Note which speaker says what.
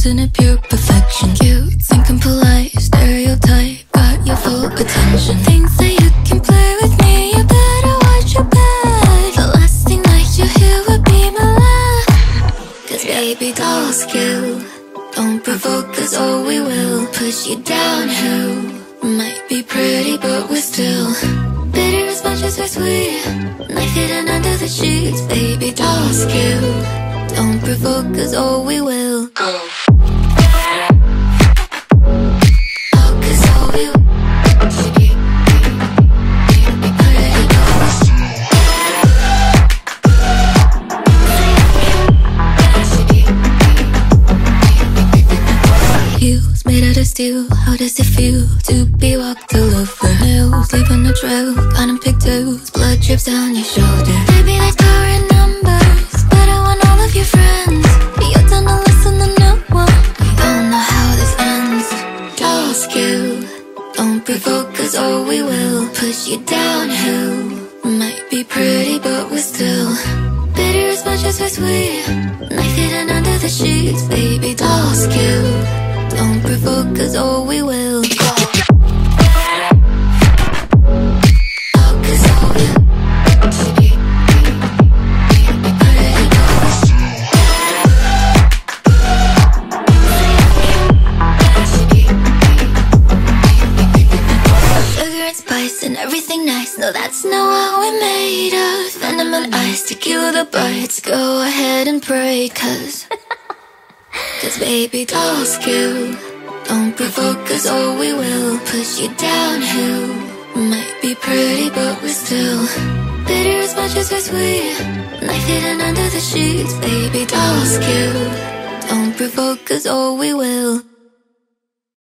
Speaker 1: isn't it pure perfection? Cute, thinking polite, stereotype, got your full attention. Think that you can play with me, you better watch your back. The last thing that you hear would be my laugh. Cause baby doll skill, don't provoke us or we will push you downhill. Might be pretty but we're still bitter as much as we're sweet. Knife hidden under the sheets, baby doll skill. Don't provoke us or we will go. Made out of steel, how does it feel to be walked all over? Nails leaving a trail, got in pigtails, blood drips down your shoulder. Baby, there's power in numbers, but I want all of your friends. You're done to listen to no one, we all know how this ends. Doll skill, don't provoke us or we will push you downhill. Might be pretty but we're still bitter as much as we're sweet. Knife hidden under the sheets, baby doll skill. Don't provoke us or we will go. Sugar and spice and everything nice, no that's not what we're made of. Venom and ice to kill the bites, go ahead and pray cause baby doll skill, don't provoke us or we will push you downhill. Might be pretty but we're still bitter as much as we're sweet. Knife hidden under the sheets, baby doll skill. Don't provoke us or we will